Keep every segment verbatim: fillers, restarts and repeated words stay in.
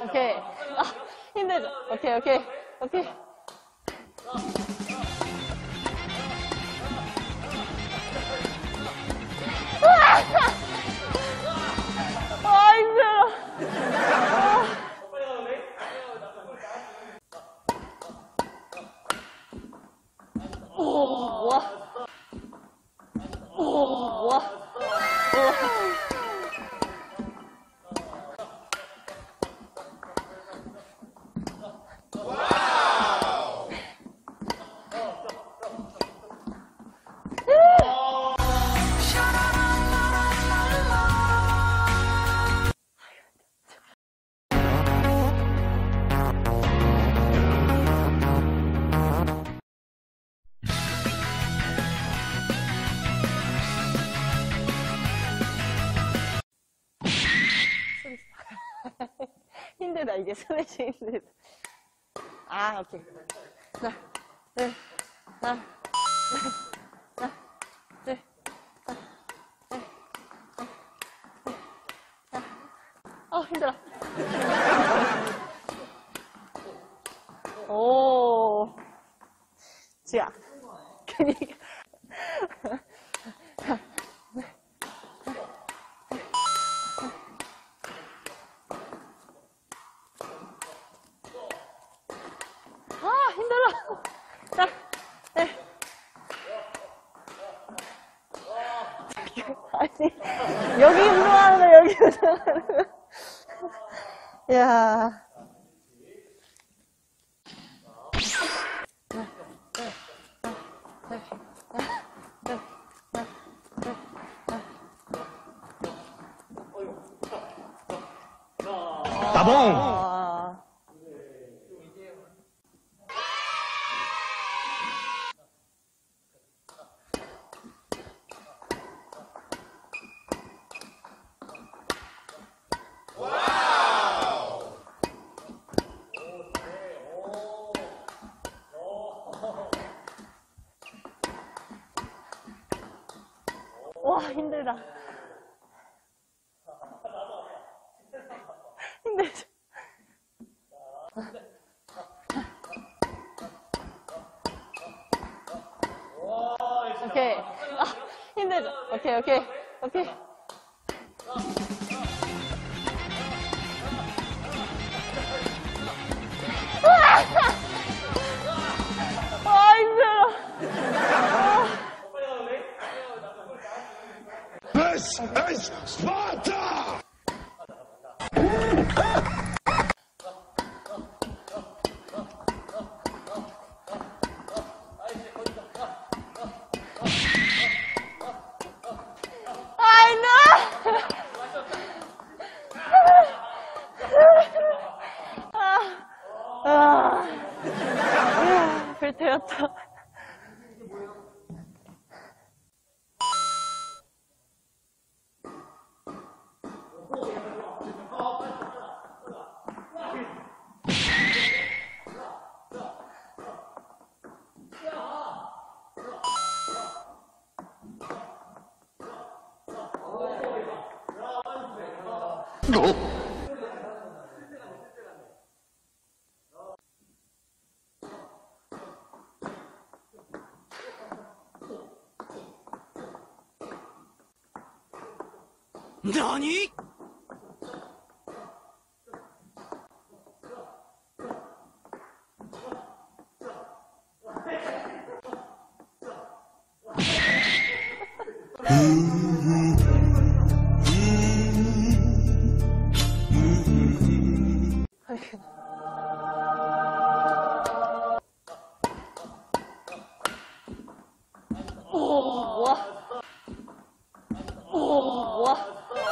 오케이. 아, 힘들죠? 오케이, 오케이, 오케이. 아, 힘들어. 아. 오, 와. 오, 와. 와. 힘들다, 이게 스매시 힘들다. 아, 오케이. 하나, 둘, 하나, 하나, 둘, 하나, 둘, 하나, 어, 힘들어. 오, 지야. 그니까. 아, 힘들어. 자, 네. 아니, 여기 운동하는 거, 여기 운동하는 거. 야. 따봉! 와, 힘들다. 힘들죠? 오케이. 아, 힘들죠? 오케이, 오케이, 오케이. 아, 힘들어. This is Sparta! I know! 아, 아, 아, 불태웠다. 나니? 오, 와. 오, 와.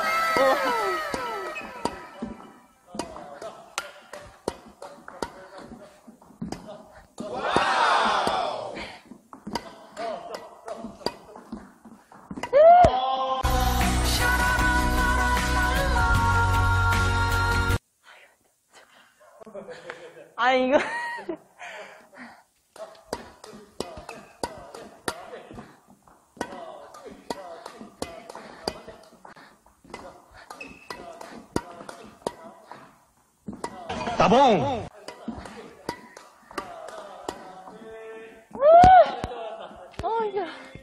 아, 이거. 따봉! 어, 이게.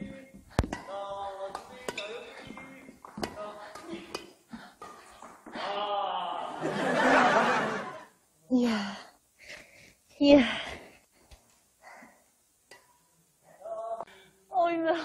이야. 이야. 어, 힘들어.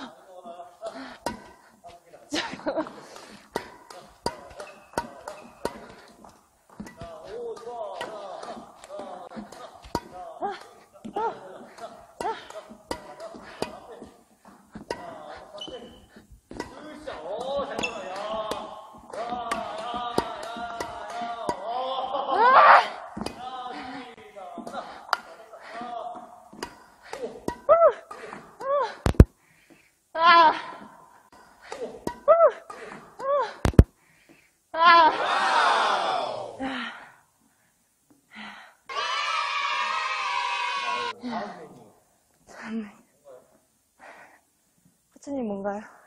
아! 아! 코치님 뭔가요?